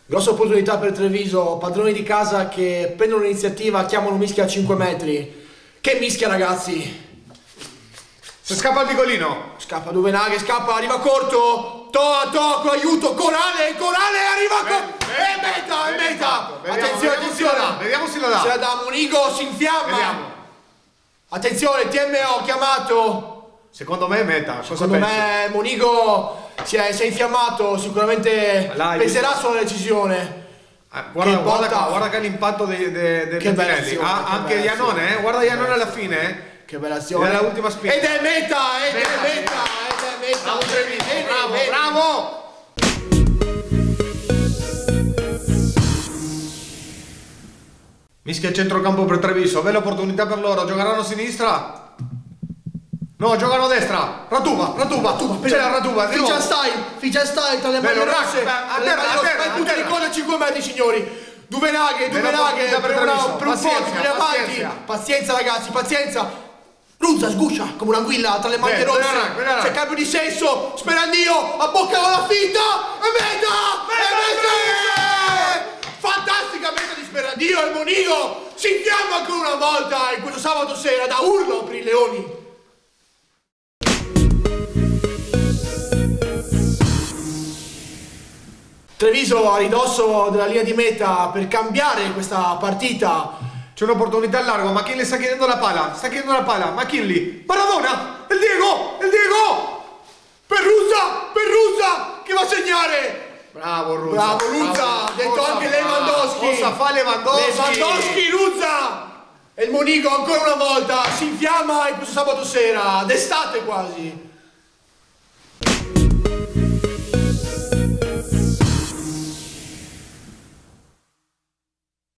Grossa opportunità per Treviso, padroni di casa che prendono l'iniziativa, chiamano Mischia a 5 metri. Che mischia, ragazzi! Se scappa il piccolino! Scappa Duvenaghe, scappa, arriva corto! Tocco, aiuto! Corale, arriva! È meta! Attenzione! Vediamo se la dà! Se la dà Monigo, si infiamma! Vediamo! Attenzione, TMO chiamato! Secondo me è meta, secondo me Monigo si è infiammato, sicuramente penserà sulla decisione. Guarda che l'impatto dei Pettinelli. Anche Iannone, guarda Iannone alla fine. Che bella azione. Era l'ultima spinta. Ed è meta! Bravo Treviso, bravo! Mischia centrocampo per Treviso, bella opportunità per loro, giocheranno a sinistra? No, giocano a destra! Ratuba! C'è la Ratuba! Figia stai tra le mani rosse! A terra! Punta di coda a 5 metri, signori! Duvenaghe, per un po' più avanti! Pazienza, ragazzi, pazienza! Ruzza sguscia come un'anguilla tra le maglie rosse! C'è cambio di senso! Sperandio! Abboccava la finta! E meta! Fantastica meta di Sperandio! Il Monigo si infiamma ancora una volta in questo sabato sera da urlo per i Leoni! Treviso a ridosso della linea di meta per cambiare questa partita. C'è un'opportunità al largo, McKinley sta chiedendo la pala, McKinley, Maradona, il Diego, per Ruzza, che va a segnare. Bravo Ruzza, detto anche Lewandowski. Cosa fa Lewandowski? Ruzza. E il Monigo ancora una volta si infiamma in questo sabato sera, d'estate quasi.